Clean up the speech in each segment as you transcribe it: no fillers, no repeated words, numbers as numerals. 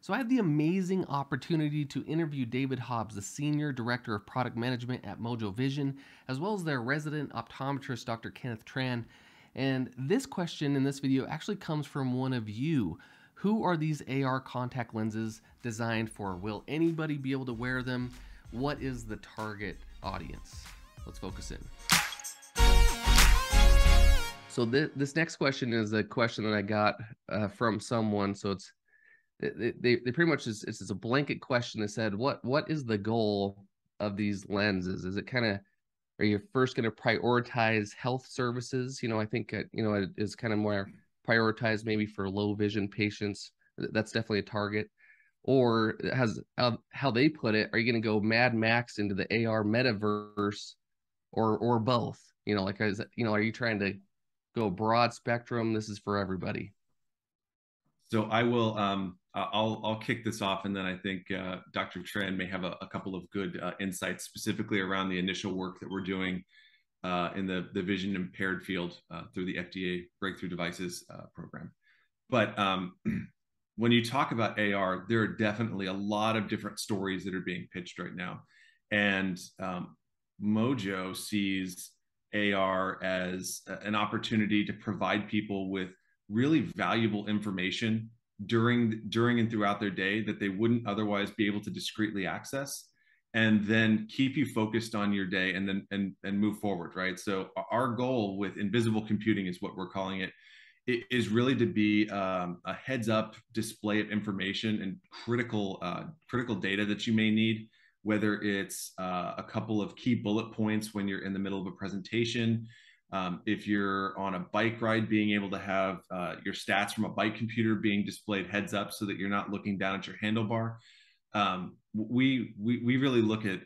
So I had the amazing opportunity to interview David Hobbs, the Senior Director of Product Management at Mojo Vision, as well as their resident optometrist, Dr. Kenneth Tran. And this question in this video actually comes from one of you. Who are these AR contact lenses designed for? Will anybody be able to wear them? What is the target audience? Let's focus in. So this next question is a question that I got from someone. So they pretty much it's a blanket question that said, what is the goal of these lenses? Is it kind of, are you first going to prioritize health services? I think it is kind of more prioritized maybe for low vision patients. That's definitely a target. Or has how they put it, are you going to go Mad Max into the AR metaverse, or both? Are you trying to go broad spectrum? This is for everybody. So I will. I'll kick this off, and then I think Dr. Tran may have a couple of good insights specifically around the initial work that we're doing in the vision impaired field through the FDA Breakthrough Devices program. But when you talk about AR, there are definitely a lot of different stories that are being pitched right now, and Mojo sees AR as an opportunity to provide people with really valuable information during and throughout their day that they wouldn't otherwise be able to discreetly access, and then keep you focused on your day and then move forward, right? So our goal with invisible computing, is what we're calling it, is really to be a heads up display of information and critical data that you may need, whether it's a couple of key bullet points when you're in the middle of a presentation. If you're on a bike ride, being able to have your stats from a bike computer being displayed heads up so that you're not looking down at your handlebar. We really look at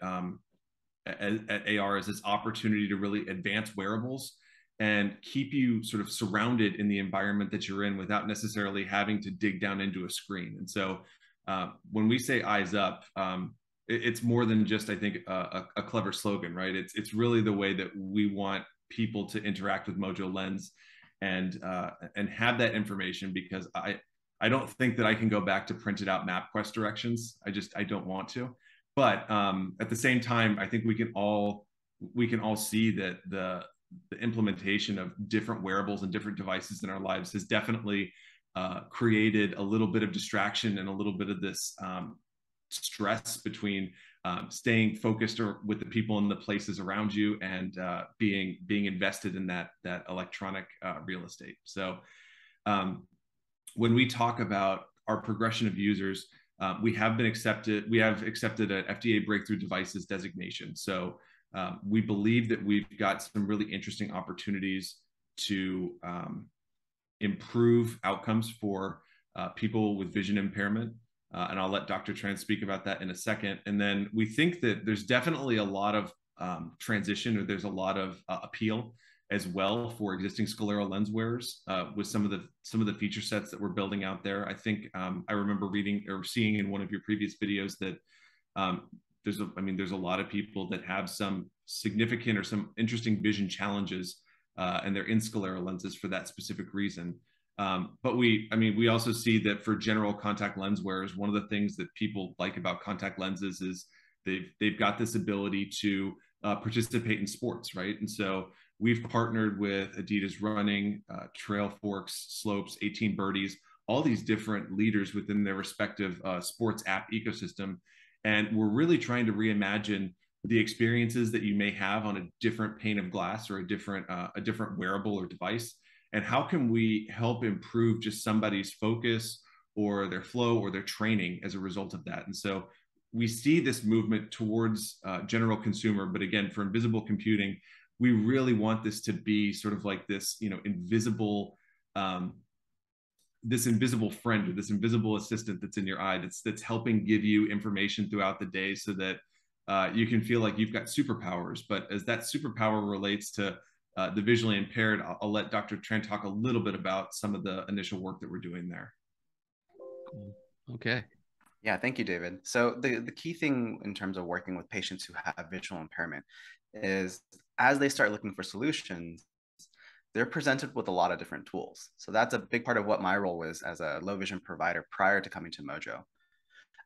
AR as this opportunity to really advance wearables and keep you sort of surrounded in the environment that you're in without necessarily having to dig down into a screen. And so when we say eyes up, it's more than just, I think, a clever slogan, right? It's really the way that we want people to interact with Mojo Lens and have that information, because I don't think that I can go back to printed out MapQuest directions. I don't want to. But at the same time, I think we can all see that the implementation of different wearables and different devices in our lives has definitely created a little bit of distraction and a little bit of this stress between staying focused or with the people and the places around you and being invested in that electronic real estate. So when we talk about our progression of users, we have accepted an FDA Breakthrough Devices designation. So we believe that we've got some really interesting opportunities to improve outcomes for people with vision impairment. And I'll let Dr. Tran speak about that in a second. And then we think that there's definitely a lot of transition, or there's a lot of appeal as well for existing scleral lens wearers with some of the feature sets that we're building out there. I think I remember reading or seeing in one of your previous videos that there's a lot of people that have some significant or some interesting vision challenges, and they're in scleral lenses for that specific reason. But we also see that for general contact lens wearers, one of the things that people like about contact lenses is they've got this ability to participate in sports, right? And so we've partnered with Adidas Running, Trail Forks, Slopes, 18 Birdies, all these different leaders within their respective sports app ecosystem. And we're really trying to reimagine the experiences that you may have on a different pane of glass or a different wearable or device. And how can we help improve just somebody's focus or their flow or their training as a result of that? And so we see this movement towards general consumer, but again, for invisible computing, we really want this to be sort of like this, invisible, this invisible friend or this invisible assistant that's in your eye that's helping give you information throughout the day so that you can feel like you've got superpowers. But as that superpower relates to the visually impaired, I'll let Dr. Tran talk a little bit about some of the initial work that we're doing there. Cool. Okay. Yeah, thank you, David. So the key thing in terms of working with patients who have visual impairment is as they start looking for solutions, they're presented with a lot of different tools. So that's a big part of what my role was as a low vision provider prior to coming to Mojo.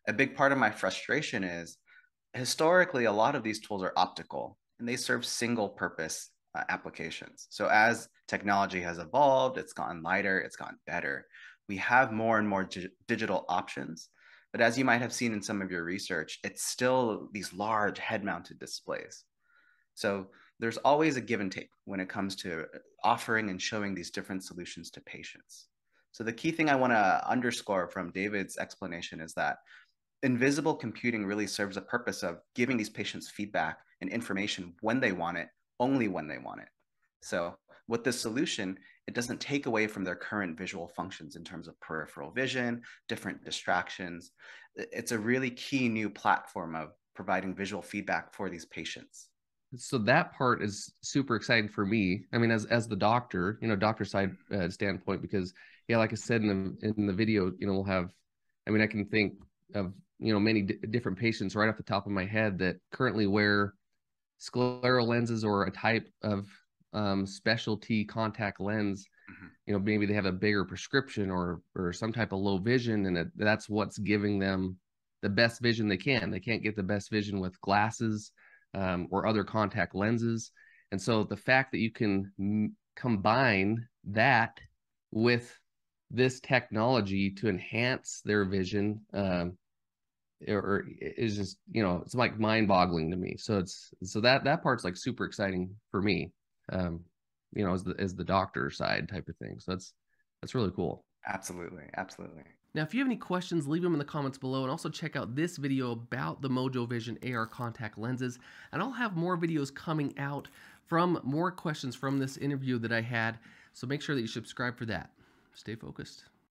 a big part of my frustration is historically, a lot of these tools are optical and they serve single purpose applications. So as technology has evolved, it's gotten lighter, it's gotten better. We have more and more digital options. But as you might have seen in some of your research, it's still these large head mounted displays. So there's always a give and take when it comes to offering and showing these different solutions to patients. So the key thing I want to underscore from David's explanation is that invisible computing really serves a purpose of giving these patients feedback and information when they want it, only when they want it. So with this solution, it doesn't take away from their current visual functions in terms of peripheral vision, different distractions. It's a really key new platform of providing visual feedback for these patients. So that part is super exciting for me. I mean, as the doctor, doctor side standpoint, because yeah, like I said in the video, we'll have, I mean, I can think of many different patients right off the top of my head that currently wear scleral lenses or a type of specialty contact lens. Maybe they have a bigger prescription or some type of low vision, and that's what's giving them the best vision they can. They can't get the best vision with glasses or other contact lenses. And so the fact that you can combine that with this technology to enhance their vision or is just, it's like mind-boggling to me. So that part's like super exciting for me, as the doctor side type of thing. So that's really cool. Absolutely. Now, if you have any questions, leave them in the comments below, and also check out this video about the Mojo Vision AR contact lenses. And I'll have more videos coming out from more questions from this interview that I had. So make sure that you subscribe for that. Stay focused.